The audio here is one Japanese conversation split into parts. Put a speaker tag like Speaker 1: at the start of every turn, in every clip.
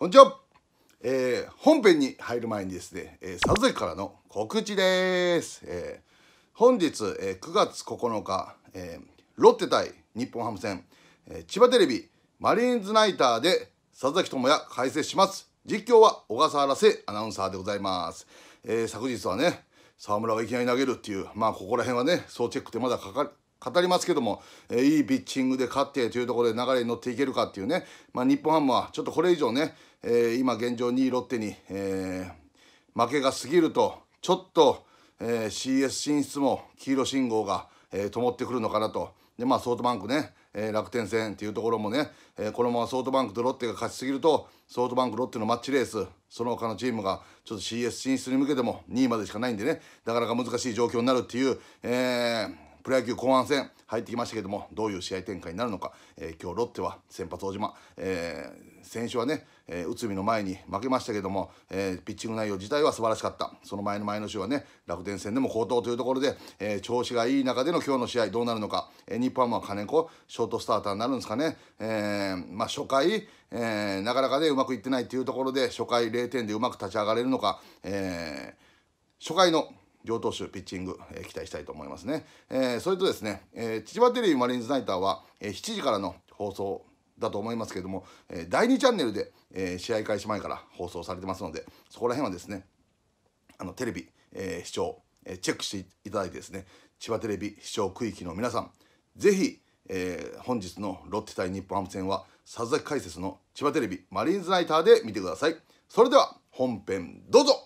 Speaker 1: こんにちは。本編に入る前にですね、里崎からの告知です。本日、9月9日、ロッテ対日本ハム戦、千葉テレビマリーンズナイターで里崎智也解説します。実況は小笠原聖アナウンサーでございます。昨日はね、沢村がいきなり投げるっていう、ここら辺はね、総チェックってまだ語りますけども、いいピッチングで勝ってというところで流れに乗っていけるかっていうね、日本ハムはちょっとこれ以上ね、今現状2位ロッテに、負けが過ぎるとちょっと、CS 進出も黄色信号が、灯ってくるのかなと。でソフトバンクね、楽天戦っていうところもね、このままソフトバンクとロッテが勝ちすぎるとソフトバンクロッテのマッチレース、その他のチームがちょっと CS 進出に向けても2位までしかないんでね、なかなか難しい状況になるっていう、プロ野球後半戦入ってきましたけども、どういう試合展開になるのか。今日ロッテは先発大島、先週はね、内海の前に負けましたけども、ピッチング内容自体は素晴らしかった。その前の週はね、楽天戦でも好投というところで、調子がいい中での今日の試合どうなるのか。日本は金子ショートスターターになるんですかね。初回、なかなかねうまくいってないっていうところで、初回0点でうまく立ち上がれるのか。初回の両投手ピッチング、期待したいと思いますね。それとですね、千葉テレビマリーンズナイターは、7時からの放送だと思いますけれども、第2チャンネルで、試合開始前から放送されてますので、そこら辺はですね、テレビ、視聴、チェックしていただいてですね、千葉テレビ視聴区域の皆さん、ぜひ、本日のロッテ対日本ハム戦は里崎解説の千葉テレビマリーンズナイターで見てください。それでは本編どうぞ。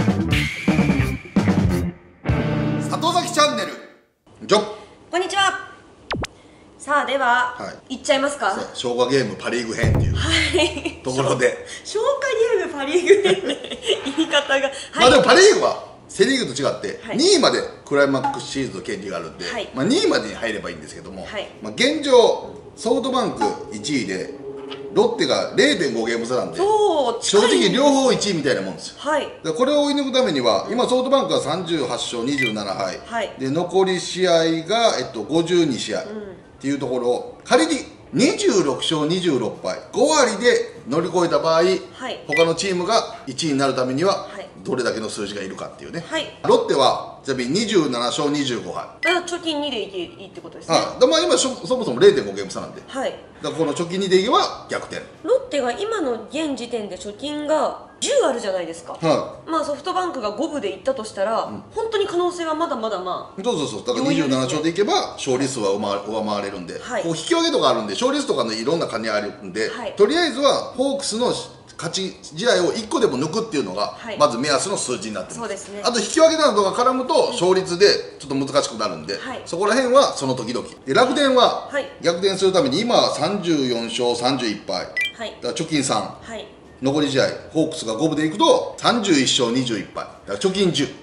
Speaker 1: 里崎チャンネル
Speaker 2: こんにちは。さあでは、いっちゃいますか。
Speaker 1: 消化ゲームパ・リーグ編っていうところで、
Speaker 2: 消化ゲームパ・リーグ編で言い方が、
Speaker 1: でもパ・リーグはセ・リーグと違って2位までクライマックスシリーズの権利があるんで、2位までに入ればいいんですけども、現状ソフトバンク1位でロッテが 0.5 ゲーム差なんで、正直両方1位みたいなもんですよ。これを追い抜くためには、今ソフトバンクは38勝27敗、で残り試合が、52試合っていうところを、仮に26勝26敗5割で乗り越えた場合、他のチームが1位になるためにはどれだけの数字がいるかっていうね。ロッテはちなみに27勝25敗、
Speaker 2: 貯金2でいいってことですね。
Speaker 1: 今そもそも 0.5 ゲーム差なんで、だからこの貯金2でいけば逆転。
Speaker 2: ロッテが今の現時点で貯金が10あるじゃないですか。ソフトバンクが5分でいったとしたら、本当に可能性はまだまだそう
Speaker 1: だから27勝でいけば勝利数は上回れるんで、こう引き分けとかあるんで、勝利数とかのいろんな兼ね合いあるんで、とりあえずはホークスの勝ち試合を1個でも抜くっていうのがまず目安の数字になってます。あと引き分けなどが絡むと勝率でちょっと難しくなるんで、そこら辺はその時々で、楽天は逆転するために今は34勝31敗、だから貯金3、残り試合ホークスが5分でいくと31勝21敗、だから貯金10。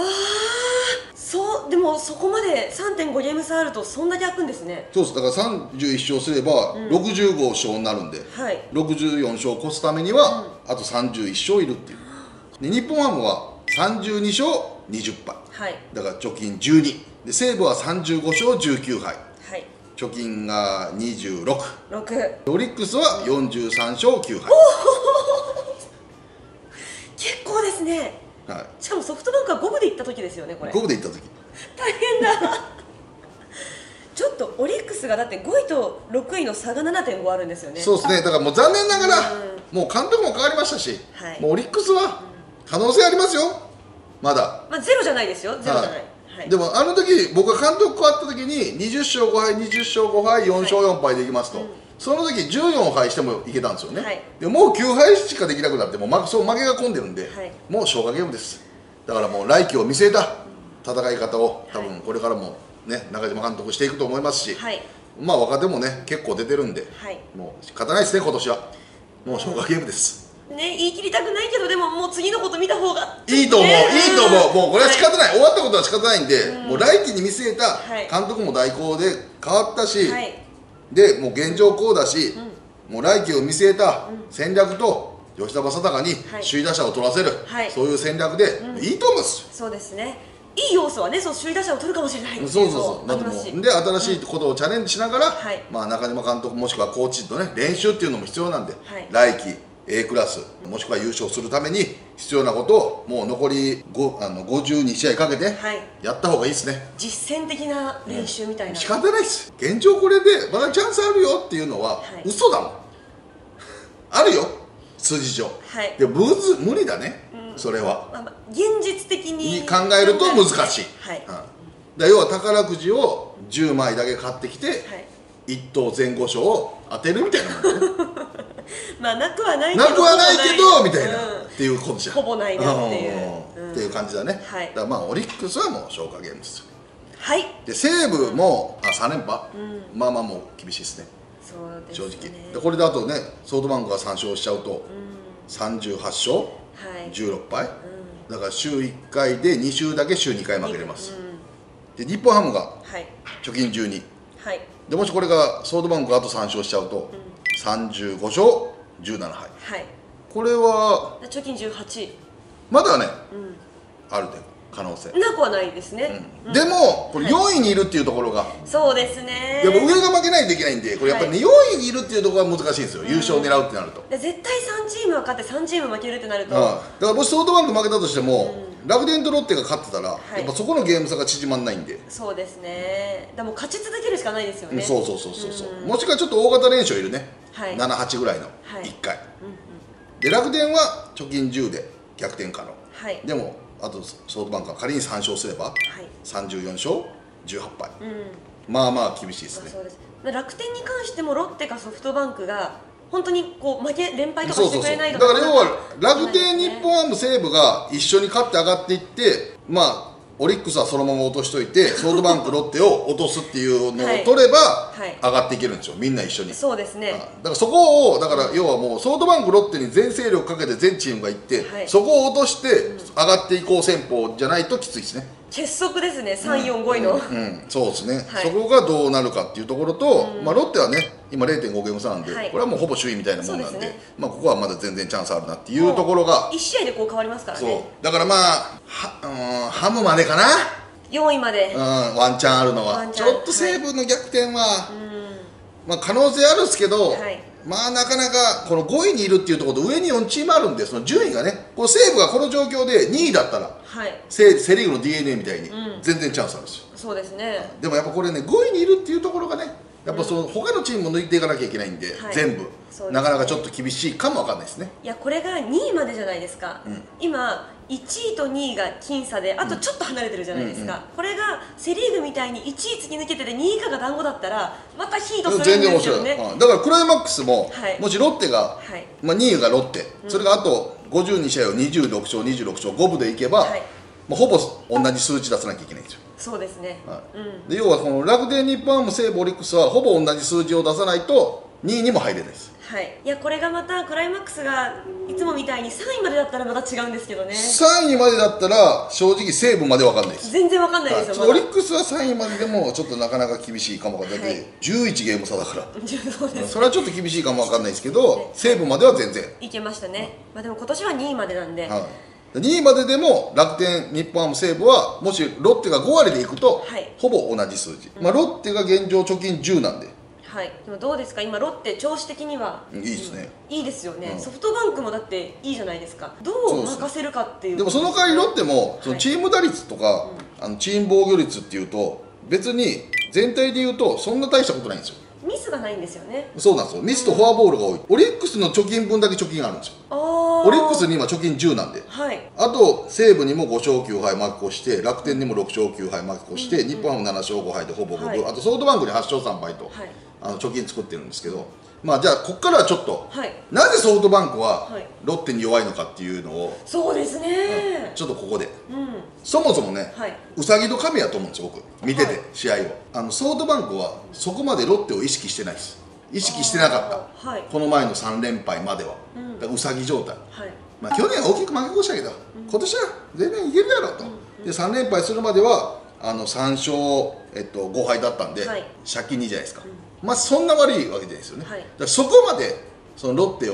Speaker 2: でもそこまで 3.5 ゲーム差あるとそんなに開くんですね。
Speaker 1: そうです。だから31勝すれば65勝になるんで、64勝を越すためにはあと31勝いるっていう。で日本ハムは32勝20敗、だから貯金12で、西武は35勝19敗、貯金が26、オリックスは43勝9敗。
Speaker 2: 結構ですね。しかもソフトバンクは5分でいった時ですよね、これ。
Speaker 1: 5分でいった時
Speaker 2: 大変だ。ちょっとオリックスがだって5位と6位の差が 7.5 あるんですよね。
Speaker 1: そうですね。だからもう残念ながらもう監督も変わりましたし、もうオリックスは可能性ありますよ、まだ。
Speaker 2: ゼロじゃないですよ、ゼロじゃない。
Speaker 1: でもあの時僕が監督変わった時に20勝5敗20勝5敗4勝4敗でいきますと、その時14敗してもいけたんですよね。でもう9敗しかできなくなって、もう負けが込んでるんで、もう消化ゲームです。だからもう来季を見据えた戦い方を多分これからもね、中島監督していくと思いますし、若手もね結構出てるんで、もう仕方ないですね。今年はもう消化ゲームです
Speaker 2: ね。言い切りたくないけど、でももう次のこと見た方が
Speaker 1: いいと思う、もうこれは仕方ない、終わったことは仕方ないんで、もう来季に見据えた監督も代行で変わったし、でもう現状こうだし、もう来季を見据えた戦略と吉田正尚に首位打者を取らせる、そういう戦略でいいと思うんですよ。
Speaker 2: そうですね。いい要素はね、首位打者を取るかもしれない。
Speaker 1: だってもうで新しいことをチャレンジしながら、中島監督もしくはコーチとね練習っていうのも必要なんで、来季 A クラスもしくは優勝するために必要なことをもう残り52試合かけてやった方がいいですね。
Speaker 2: 実践的な練習みたいな、
Speaker 1: 仕方ないです。現状これでまだチャンスあるよっていうのは嘘だもんあるよ数字上、でも無理だね、それは、
Speaker 2: 現実的に
Speaker 1: 考えると難しい、要は宝くじを10枚だけ買ってきて、1等前後賞を当てるみたいなもんね
Speaker 2: まあなくはないけ
Speaker 1: どみたいな、っていうことじゃん。
Speaker 2: ほぼないなっていう、
Speaker 1: っていう感じだね。だからまあオリックスはもう消化ゲームですよ。で西武も3連覇、まあまあもう厳しいですね、正直。でこれだとねソフトバンクが3勝しちゃうと38勝16敗、だから週1回で2週だけ週2回負けれます。で日本ハムが貯金12、でもしこれがソフトバンクがあと3勝しちゃうと35勝17敗、これは
Speaker 2: 貯金18、
Speaker 1: まだね、あるで可能性
Speaker 2: なくはないですね。
Speaker 1: でもこれ4位にいるっていうところが、
Speaker 2: そうですね、
Speaker 1: やっぱ上が負けないといけないんで、これやっぱりね4位にいるっていうところが難しいんですよ、優勝を狙うってなると。
Speaker 2: 絶対3チームは勝って3チーム負けるってなると、
Speaker 1: だからもしソフトバンク負けたとしても楽天とロッテが勝ってたらやっぱそこのゲーム差が縮まんないんで。
Speaker 2: そうですね、でも勝ち続けるしかないですよね。
Speaker 1: そうもしくはちょっと大型連勝いるね、7-8ぐらいの1回で、楽天は貯金10で逆転可能、でもあとソフトバンクが仮に3勝すれば34勝18敗、まあまあ厳しいですね。
Speaker 2: 楽天に関してもロッテかソフトバンクが本当にこう連敗とかしてくれないとか、
Speaker 1: だから要は楽天、日本ハム、西武が一緒に勝って上がっていって、まあオリックスはそのまま落としといてソフトバンク、ロッテを落とすっていうのを取れば上がっていけるんですよ、みんな一緒に。
Speaker 2: そうですね。
Speaker 1: だからそこを要はもうソフトバンク、ロッテに全勢力かけて全チームがいって、そこを落として上がっていこう戦法じゃないときついですね。
Speaker 2: 結束ですね、3、4、5位の。
Speaker 1: そうですね、そこがどうなるかっていうところと、まあロッテはね今 0.5 ゲーム差なんで、これはもうほぼ首位みたいなもんなんで、まあここはまだ全然チャンスあるなっていうところが、
Speaker 2: 1試合でこう変わりますからね。
Speaker 1: だからまあハムまでかな、
Speaker 2: 4位まで
Speaker 1: ワンチャンあるのは。ちょっと西武の逆転はまあ可能性あるんですけど、まあなかなかこの5位にいるっていうところと上に4チームあるんで、その順位がね、こう西武がこの状況で2位だったら、セ・リーグの DNA みたいに全然チャンスあるんですよ。
Speaker 2: そうですね。
Speaker 1: でもやっぱこれね、5位にいるっていうところがね、やっぱその他のチームも抜いていかなきゃいけないんで、全部なかなかちょっと厳しいかもわかんないですね。
Speaker 2: いやこれが2位までじゃないですか、今1位と2位が僅差であとちょっと離れてるじゃないですか、これがセ・リーグみたいに1位突き抜けてて2位以下が団子だったらまたヒートするんですよね。全然面白い。だからクライマックスも、もしロッテが、まあ2位がロッテ、それがあと52試合を26勝26勝5分でいけば、まあほぼ同じ数値出さなきゃいけないんですよ。 そうですね、
Speaker 1: で要はこの楽天、日本ハム、西武、オリックスはほぼ同じ数字を出さないと2位にも入れないです。
Speaker 2: いやこれがまたクライマックスがいつもみたいに3位までだったらまた違うんですけどね。
Speaker 1: 3位までだったら正直西武まで分かんないです。
Speaker 2: 全然分かんないですよ。
Speaker 1: オリックスは3位まででもちょっとなかなか厳しいかもわかんないで、11ゲーム差だからそれはちょっと厳しいかもわかんないですけど、西武までは全然
Speaker 2: いけましたね。まあでも今年は2位までなんで、
Speaker 1: 2位まででも楽天、日本ハム、西武はもしロッテが5割でいくと、ほぼ同じ数字、まあロッテが現状貯金10なんで。
Speaker 2: でもどうですか今ロッテ調子的にはいいですね。いいですよね、ソフトバンクもだっていいじゃないですか。どう任せるかっていう。
Speaker 1: でもその代わりロッテもそのチーム打率とか、チーム防御率っていうと別に全体でいうとそんな大したことないんですよ。
Speaker 2: ミスがないんですよね。
Speaker 1: そうなんですよ。ミスとフォアボールが多い。オリックスの貯金分だけ貯金があるんですよ。オリックスに今貯金10なんで、あと西武にも5勝9敗負け越して、楽天にも6勝9敗負け越して、日本ハム7勝5敗でほぼ5分、あとソフトバンクに8勝3敗と貯金作ってるんですけど、まあじゃあここからはちょっと、なぜソフトバンクはロッテに弱いのかっていうのを、
Speaker 2: そうですね、
Speaker 1: ちょっとここで、そもそもね、うさぎと亀やと思うんですよ、僕見てて試合を。ソフトバンクはそこまでロッテを意識してないです。意識してなかった、この前の3連敗までは、だからうさぎ状態、まあ去年は大きく負け越したけど、今年は全然いけるやろと、で3連敗するまでは3勝、5敗だったんで、借金2じゃないですか、まあそんな悪いわけじゃないですよね。だからそこまでそのロッテを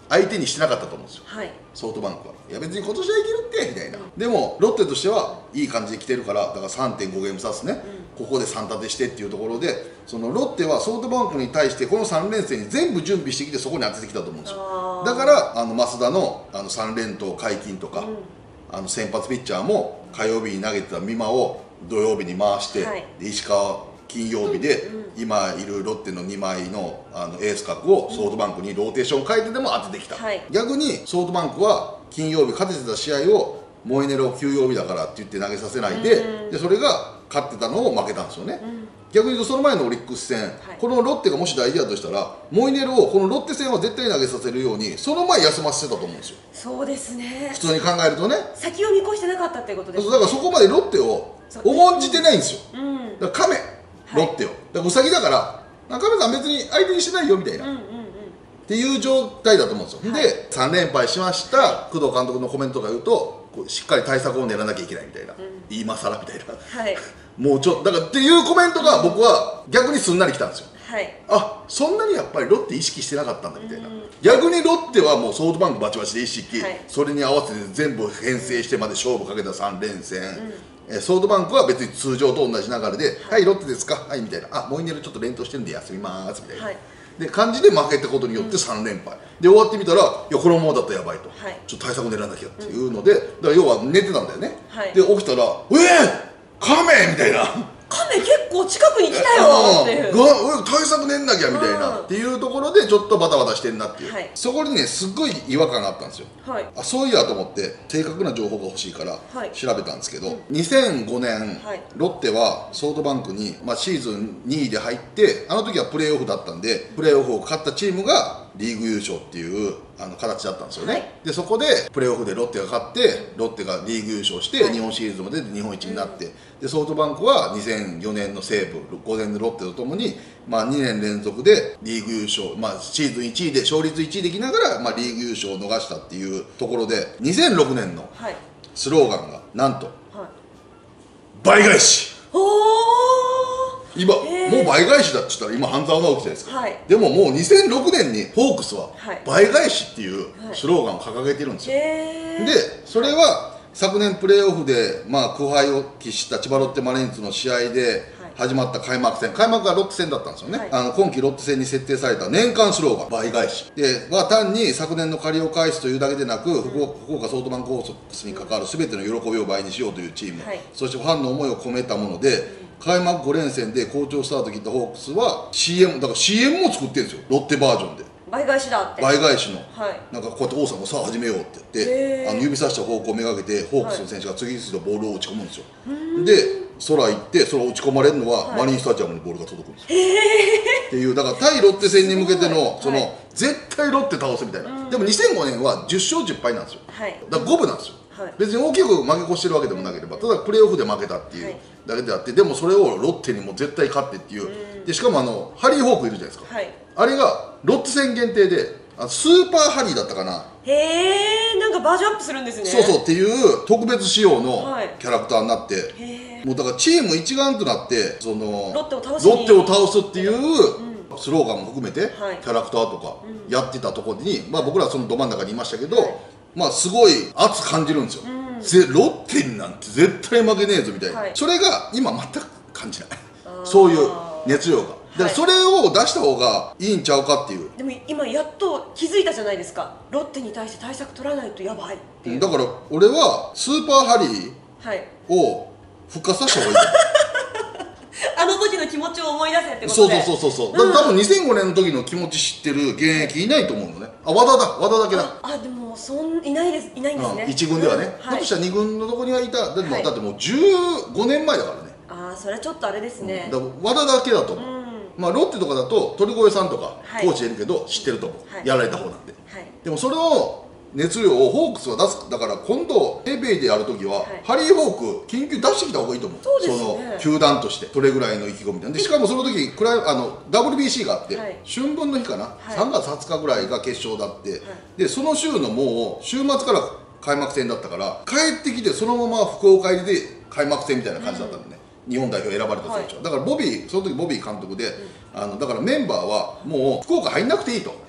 Speaker 1: 相手にしてなかったと思うんですよ、
Speaker 2: はい、
Speaker 1: ソフトバンクは。いや別に今年はいけるってみたいな、でもロッテとしてはいい感じで来てるから、だから 3.5 ゲーム差ですね、ここで3立てしてっていうところで、そのロッテはソフトバンクに対してこの3連戦に全部準備してきてそこに当ててきたと思うんですよ。だから増田の3連投解禁とか、先発ピッチャーも火曜日に投げてた美馬を土曜日に回して、はい、で石川金曜日で、今いるロッテの2枚のエース格をソフトバンクにローテーション変えてでも当ててきた、はい、逆にソフトバンクは金曜日勝ててた試合をモイネロ休養日だからって言って投げさせないで、それが勝ってたのを負けたんですよね、逆に言うとその前のオリックス戦、はい、このロッテがもし大事だとしたらモイネロをこのロッテ戦は絶対投げさせるようにその前休ませてたと思うんですよ。
Speaker 2: そうですね、
Speaker 1: 普通に考えるとね、
Speaker 2: 先を見越してなかったっていうことですね。
Speaker 1: だからそこまでロッテを重んじてないんですよ、だから亀ロッテを、だからウサギだから亀さん別に相手にしてないよみたいな、っていう状態だと思うんですよ、はい、で3連敗しました、はい、工藤監督のコメントとか言うとしっかり対策を練らなきゃいけないみたいな、今更みたいな、はい、もうちょっとだからっていうコメントが僕は逆にすんなりきたんですよ、はい、あ、そんなにやっぱりロッテ意識してなかったんだみたいな、逆にロッテはもうソフトバンクバチバチで意識、はい、それに合わせて全部編成してまで勝負かけた3連戦、ソフトバンクは別に通常と同じ流れで「はい、ロッテですか?」はいみたいな「あ、モイネルちょっと連投してるんで休みます」みたいな、はい、で感じで負けたことによって3連敗、で終わってみたら「いやこのままだとやばい」と、はい、ちょっと対策練らなきゃっていうので、だから要は寝てたんだよね、はい、で起きたら「亀!」みたいな。
Speaker 2: 亀結構近くに来たよっていう
Speaker 1: 対策ねんなきゃみたいなっていうところでちょっとバタバタしてんなっていう、はい、そこにねすっごい違和感があったんですよ、はい、あ、そういやと思って正確な情報が欲しいから調べたんですけど、2005年、はい、ロッテはソフトバンクに、シーズン2位で入って、あの時はプレーオフだったんでプレーオフを勝ったチームがリーグ優勝っていう形だったんですよね、はい、でそこでプレーオフでロッテが勝ってロッテがリーグ優勝して、はい、日本シリーズまで日本一になって、でソフトバンクは2004年の西武5年のロッテとともに、2年連続でリーグ優勝、シーズン1位で勝率1位できながら、リーグ優勝を逃したっていうところで2006年のスローガンがなんと、はい、倍返し。今もう倍返しだって言ったら今半沢直樹じゃないですか、はい、でももう2006年にホークスは倍返しっていうスローガンを掲げてるんですよ、でそれは昨年プレーオフで苦杯を喫した千葉ロッテマリーンズの試合で始まった開幕戦、開幕がロッテ戦だったんですよね、はい、今季ロッテ戦に設定された年間スローガン倍返しでは単に昨年の借りを返すというだけでなく、福岡ソフトバンクホークスに関わる全ての喜びを倍にしようというチーム、はい、そしてファンの思いを込めたもので、開幕5連戦で好調スタート切ったホークスは CM だから CM も作ってるんですよ、ロッテバージョンで
Speaker 2: 倍返しだって、
Speaker 1: 倍返しの、はい、なんかこうやって王さんがさあ始めようって言って指さした方向をめがけてホークスの選手が次々とボールを打ち込むんですよ、で空行ってそれを打ち込まれるのはマリンスタジアムにボールが届くんですよ、っていうだから対ロッテ戦に向けてのその絶対ロッテ倒すみたいな、でも2005年は10勝10敗なんですよ、だから5分なんですよ、別に大きく負け越してるわけでもなければ、ただプレーオフで負けたっていうだけであって、でもそれをロッテにも絶対勝ってっていう、でしかもハリー・ホークいるじゃないですか、あれがロッテ戦限定でスーパーハリーだったかな、
Speaker 2: へえ、なんかバージョンアップするんですね。
Speaker 1: そうっていう特別仕様のキャラクターになって、もうだからチーム一丸となってそのロッテを倒すっていうスローガンも含めてキャラクターとかやってたところに、僕らはそのど真ん中にいましたけど、すごい熱く感じるんですよ、ロッテになんて絶対負けねえぞみたいな、それが今全く感じないそういう熱量が。でそれを出した方がいいんちゃうかっていう。で
Speaker 2: も今やっと気づいたじゃないですか、ロッテに対して対策取らないとやばいっていう。
Speaker 1: だから俺はスーパーハリーを復活させた方がいい
Speaker 2: あの時の気持ちを思い出せってことで。
Speaker 1: そうだから多分2005年の時の気持ち知ってる現役いないと思うのね。和田だけだ。
Speaker 2: でもいないんですね、
Speaker 1: 1軍ではね。だとしたら2軍のとこにはいた。だってもう15年前だからね。
Speaker 2: それはちょっとあれですね。
Speaker 1: 和田だけだと思う。ロッテとかだと鳥越さんとかコーチいるけど知ってると思う、やられた方なんで、でもそれを熱量をホークスは出す。だから今度ペイペイでやるときは、ハリー・ホーク緊急出してきた方がいいと思う、その球団としてそれぐらいの意気込みで、しかもその時WBC があって、春分の日かな、3月20日ぐらいが決勝だって、でその週のもう週末から開幕戦だったから、帰ってきてそのまま福岡入りで開幕戦みたいな感じだったのね、日本代表選ばれた選手は、だからその時ボビー監督で、だからメンバーはもう福岡入んなくていいと、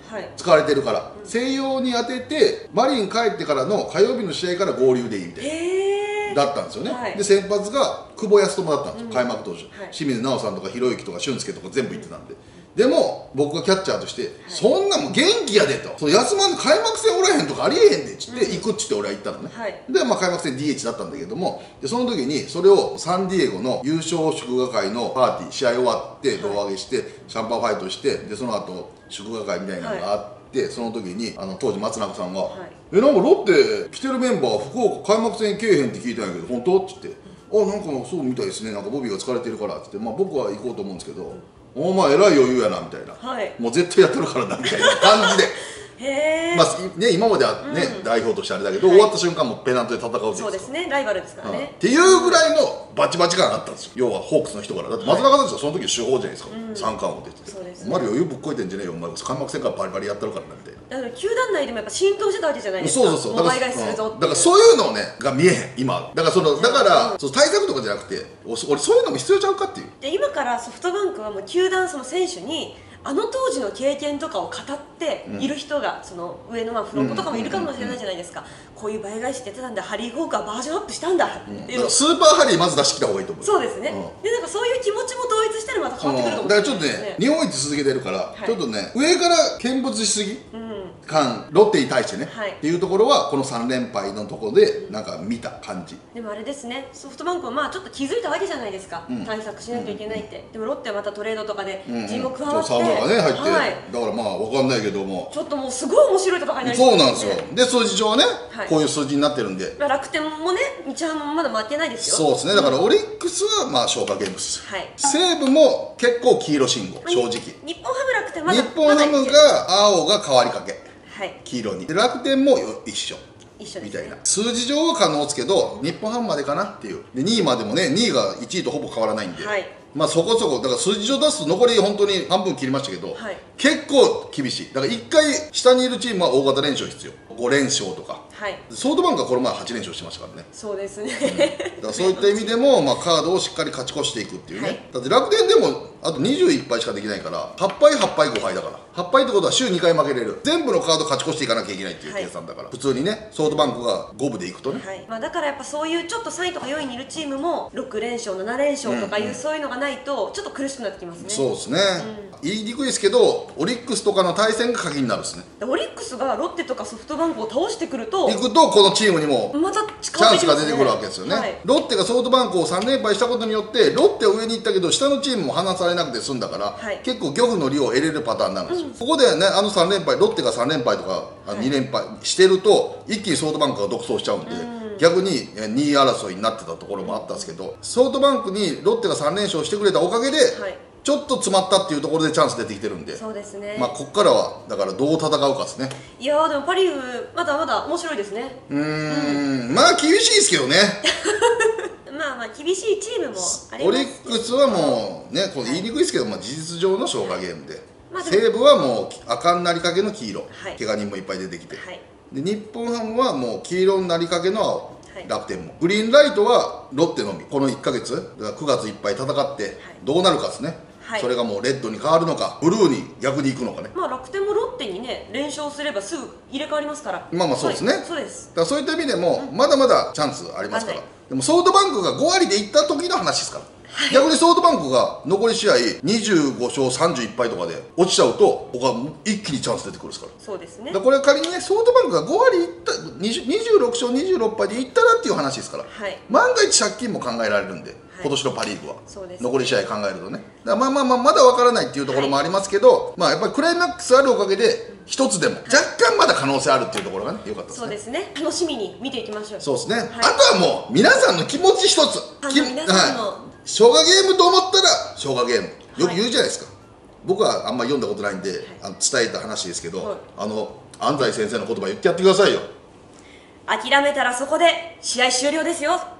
Speaker 1: 使われてるから、西洋に当ててマリン帰ってからの火曜日の試合から合流でいいみたいなだったんですよね。で先発が久保康友だったんですよ、開幕投手。清水直さんとかひろゆきとか俊介とか全部行ってたんで。でも僕がキャッチャーとして「そんなもん元気やで」と「その休まんで開幕戦おらへんとかありえへんで」っつって行くっつって俺は行ったのね。でまあ開幕戦 DH だったんだけども、でその時にそれをサンディエゴの優勝祝賀会のパーティー、試合終わって胴上げしてシャンパンファイトして、でその後祝賀会みたいなのがあって、その時に当時松中さんが「なんかロッテ来てるメンバー福岡開幕戦けえへんって聞いたんやけど本当?」っつって「あなんかそうみたいですね、なんかボビーが疲れてるから」っつって「まあ僕は行こうと思うんですけどお前えらい余裕やな」みたいな、もう絶対やってるからなみたいな感じでまあね、今まではね、代表としてあれだけど、終わった瞬間もペナントで戦うじゃないですか。
Speaker 2: そうですね、ライバルですからね。
Speaker 1: っていうぐらいのバチバチ感があったんですよ、要はホークスの人から。だって松中さんはその時主砲じゃないですか、三冠王って言ってて「お前余裕ぶっこいてんじゃねえよ、お前開幕戦からバリバリやってるからな」みたいな。
Speaker 2: だから球団内でもやっぱ浸透してたわけじゃないですか。
Speaker 1: そう
Speaker 2: だから
Speaker 1: そういうのねが見えへん今。だから対策とかじゃなくて、俺そういうのも必要ちゃうかっていう。
Speaker 2: で今からソフトバンクはもう球団その選手にあの当時の経験とかを語っている人が、その上のフロントとかもいるかもしれないじゃないですか。こういう倍返しってやってたんだ、ハリー・ホークはバージョンアップしたんだっていうの、
Speaker 1: スーパーハリーまず出してきた方がいいと思う。
Speaker 2: そうですね。でなんかそういう気持ちも統一したらまた変わってくると思う。
Speaker 1: だからちょっとね、日本一続けてるからちょっとね上から見物しすぎ感、ロッテに対してねっていうところはこの3連敗のところでなんか見た感じ。
Speaker 2: でもあれですね、ソフトバンクはまあちょっと気づいたわけじゃないですか、対策しないといけないって。でもロッテはまたトレードとかで人も加わって、
Speaker 1: サードがね入って、だからまあ分かんないけども
Speaker 2: ちょっともうすごい面白い戦いになりそう
Speaker 1: そうなんですよ。で数字上はねこういう数字になってるんで、
Speaker 2: 楽天もね日ハムもまだ負けないですよ。
Speaker 1: そうですね。だからオリックスはまあ消化ゲームです。西武も結構黄色信号、正直。
Speaker 2: 日本ハム楽天まだ
Speaker 1: 日本ハムが青が変わりかけ、黄色に。で楽天も一緒みたいな。数字上は可能ですけど日本ハムまでかなっていう。で2位までもね、2位が1位とほぼ変わらないんで、まあそこそこだから数字上出すと残り本当に半分切りましたけど、結構厳しい。だから1回下にいるチームは大型連勝必要、5連勝とか。ソフトバンクはこの前8連勝してましたからね。
Speaker 2: そうですね。
Speaker 1: だからそういった意味でもまあカードをしっかり勝ち越していくっていうね。だって楽天でもあと21敗しかできないから8敗8敗5敗だから、8敗ってことは週2回負けれる、全部のカード勝ち越していかなきゃいけないっていう計算だから、普通にねソフトバンクが5分でいくとね、
Speaker 2: まあだからやっぱそういうちょっと3位とか4位にいるチームも6連勝7連勝とかいうそういうのがないとちょっと苦しくなってきますね。
Speaker 1: そうですね、言いにくいですけどオリックスとかの対戦が鍵になるですね。
Speaker 2: オリックスがロッテとかソフトバンクを倒してくると
Speaker 1: このチームにも
Speaker 2: また
Speaker 1: チャンスが出てくるわけですよね。ロッテがソフトバンクを3連敗したことによってロッテは上に行ったけど下のチームも離されなくて済んだから、結構漁夫の利を得れるパターンになるんですよ。ここでね3連敗、ロッテが3連敗とか2連敗してると一気にソフトバンクが独走しちゃうんで、逆に2位争いになってたところもあったんですけど、ソフトバンクにロッテが3連勝してくれたおかげでちょっと詰まったっていうところでチャンス出てきてるんで、
Speaker 2: そうですね。
Speaker 1: まあここからはだからどう戦うかですね。
Speaker 2: いやでもパ・リーグまだまだ面白いですね。
Speaker 1: まあ厳しいですけどね。
Speaker 2: まあまあ厳しいチームもありますし、
Speaker 1: オリックスはもうねこれ言いにくいですけど、まあ事実上の消化ゲームで、西武はもう赤になりかけの黄色、怪我人もいっぱい出てきて、で日本ハムはもう黄色になりかけの青、楽天も。グリーンライトはロッテのみ。この1ヶ月だから9月いっぱい戦ってどうなるかですね。それがもうレッドに変わるのかブルーに逆に行くのかね。
Speaker 2: まあ楽天もロッテにね連勝すればすぐ入れ替わりますから。
Speaker 1: まあまあそうですね。
Speaker 2: そうです。
Speaker 1: だからそういった意味でもまだまだチャンスありますから。でもソフトバンクが5割でいった時の話ですから。逆にソフトバンクが残り試合25勝31敗とかで落ちちゃうと僕は一気にチャンス出てくるですから。
Speaker 2: そうですね。
Speaker 1: だからこれ仮にねソフトバンクが5割いった26勝26敗でいったらっていう話ですから、万が一借金も考えられるんで、今年のパ・リーグは残り試合考えるとね。だからまだ分からないっていうところもありますけど、まあやっぱりクライマックスあるおかげで一つでも若干まだ可能性あるっていうところがね良かったですね。
Speaker 2: そうですね。楽しみに見ていきましょう。
Speaker 1: そうですね。あとはもう皆さんの気持ち一つ。
Speaker 2: 皆さんの
Speaker 1: 消化ゲームと思ったら消化ゲームよく言うじゃないですか。僕はあんまり読んだことないんで伝えた話ですけど、安西先生の言葉言ってやってくださいよ。
Speaker 2: 諦めたらそこで試合終了ですよ。